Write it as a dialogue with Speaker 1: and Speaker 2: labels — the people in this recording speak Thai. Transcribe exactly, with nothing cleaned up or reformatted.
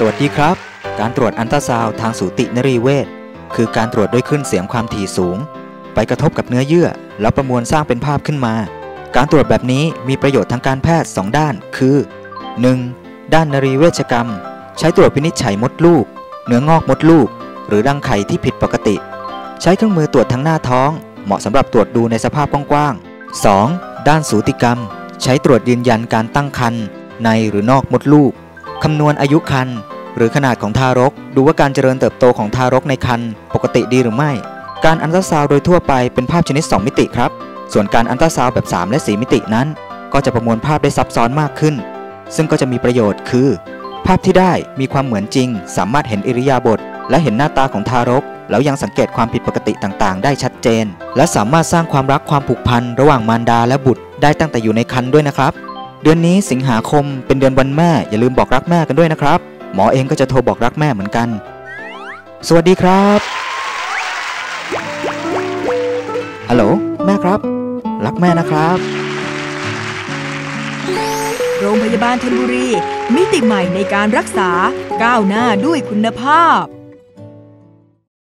Speaker 1: วัสดีครับการตรวจอัลตราซาวด์ทางสูตินรีเวชคือการตรวจด้วยคลื่นเสียงความถี่สูงไปกระทบกับเนื้อเยื่อแล้วประมวลสร้างเป็นภาพขึ้นมาการตรวจแบบนี้มีประโยชน์ทางการแพทย์สองด้านคือ หนึ่ง. ด้านนรีเวชกรรมใช้ตรวจวินิจฉัยมดลูกเนื้องอกมดลูกหรือรังไข่ที่ผิดปกติใช้เครื่องมือตรวจทั้งหน้าท้องเหมาะสำหรับตรวจดูในสภาพกว้างๆ สอง. ด้านสูติกรรมใช้ตรวจยืนยันการตั้งครรภ์ในหรือนอกมดลูกคำนวณอายุครรภ์หรือขนาดของทารกดูว่าการเจริญเติบโตของทารกในครรภ์ปกติดีหรือไม่การอัลตราซาวด์โดยทั่วไปเป็นภาพชนิดสองมิติครับส่วนการอัลตราซาวด์แบบสามและสี่มิตินั้นก็จะประมวลภาพได้ซับซ้อนมากขึ้นซึ่งก็จะมีประโยชน์คือภาพที่ได้มีความเหมือนจริงสามารถเห็นอิริยาบถและเห็นหน้าตาของทารกแล้วยังสังเกตความผิดปกติต่างๆได้ชัดเจนและสามารถสร้างความรักความผูกพันระหว่างมารดาและบุตรได้ตั้งแต่อยู่ในครรภ์ด้วยนะครับเดือนนี้สิงหาคมเป็นเดือนวันแม่อย่าลืมบอกรักแม่กันด้วยนะครับหมอเองก็จะโทรบอกรักแม่เหมือนกันสวัสดีครับฮัลโหลแม่ครับรักแม่นะครับ
Speaker 2: โรงพยาบาลธนบุรีมิติใหม่ในการรักษาก้าวหน้าด้วยคุณภาพ